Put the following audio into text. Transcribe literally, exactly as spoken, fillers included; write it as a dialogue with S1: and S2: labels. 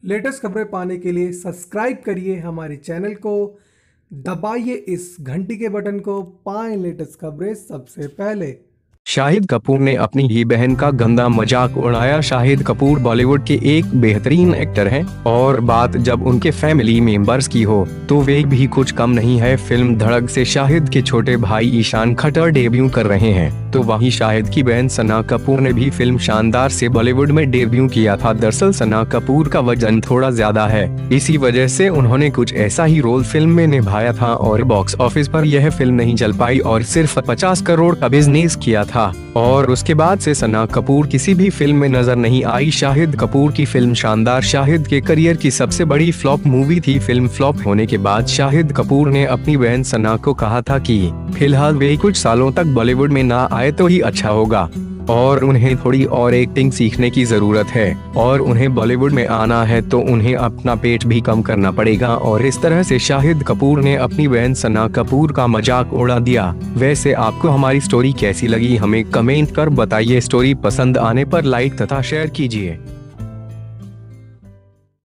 S1: Latest खबरें पाने के लिए सब्सक्राइब करिए हमारे चैनल को, दबाइए इस घंटी के बटन को, पाएं लेटेस्ट खबरें सबसे पहले।
S2: शाहिद कपूर ने अपनी ही बहन का गंदा मजाक उड़ाया। शाहिद कपूर बॉलीवुड के एक बेहतरीन एक्टर हैं और बात जब उनके फैमिली मेंबर्स की हो तो वे भी कुछ कम नहीं है। फिल्म धड़क से शाहिद के छोटे भाई ईशान खट्टर डेब्यू कर रहे हैं, तो वहीं शाहिद की बहन सना कपूर ने भी फिल्म शानदार से बॉलीवुड में डेब्यू किया था। दरअसल सना कपूर का वजन थोड़ा ज्यादा है, इसी वजह से उन्होंने कुछ ऐसा ही रोल फिल्म में निभाया था और बॉक्स ऑफिस पर यह फिल्म नहीं चल पाई और सिर्फ पचास करोड़ का बिजनेस किया था और उसके बाद से सना कपूर किसी भी फिल्म में नजर नहीं आई। शाहिद कपूर की फिल्म शानदार शाहिद के करियर की सबसे बड़ी फ्लॉप मूवी थी। फिल्म फ्लॉप होने के बाद शाहिद कपूर ने अपनी बहन सना को कहा था कि फिलहाल वे कुछ सालों तक बॉलीवुड में ना आए तो ही अच्छा होगा और उन्हें थोड़ी और एक्टिंग सीखने की जरूरत है और उन्हें बॉलीवुड में आना है तो उन्हें अपना पेट भी कम करना पड़ेगा। और इस तरह से शाहिद कपूर ने अपनी बहन सना कपूर का मजाक उड़ा दिया। वैसे आपको हमारी स्टोरी कैसी लगी हमें कमेंट कर बताइए। स्टोरी पसंद आने पर लाइक तथा शेयर कीजिए।